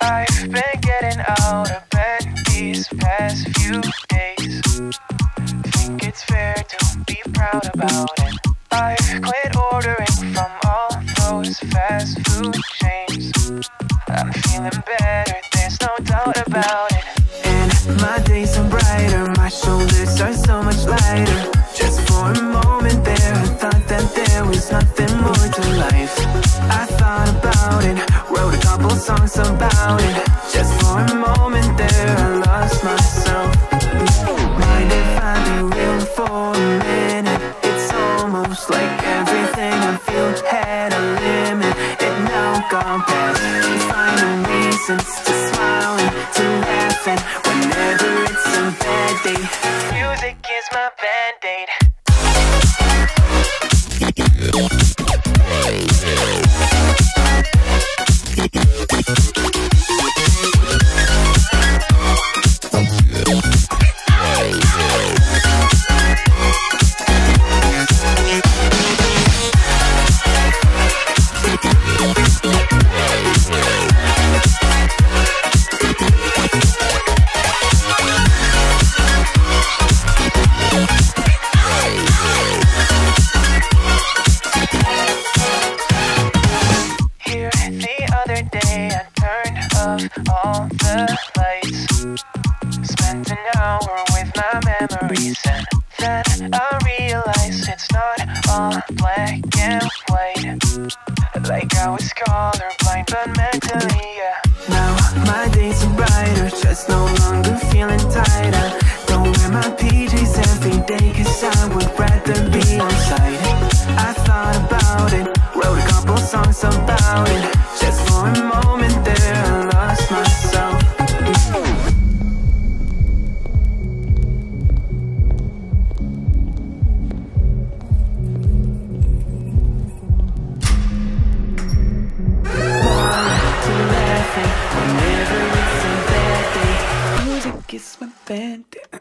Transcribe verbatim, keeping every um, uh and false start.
I've been getting out of bed these past few days. Think it's fair to be proud about it. I've quit ordering from all those fast food chains. I'm feeling better, there's no doubt about it. And my days are brighter, my shoulders are so much lighter. Just for a moment there, I thought that there was nothing more to life. I thought about it, wrote a couple songs about it. Just for a moment there, I lost myself. Mind if I be real for a minute? It's almost like everything I feel had a limit. It now gone past, finding reasons to smile and to laugh. And whenever it's a bad day, music is my band-aid. All the lights, spent an hour with my memories, and then I realized it's not all black and white. Like I was colorblind, but mentally, yeah. Now my days are brighter, just no longer feeling tight. I don't wear my P Js every day, cause I would rather be on site. I thought about it, wrote a couple songs about it. Just for a moment there, I lost myself. Whenever it's a bad day, music is my band-aid.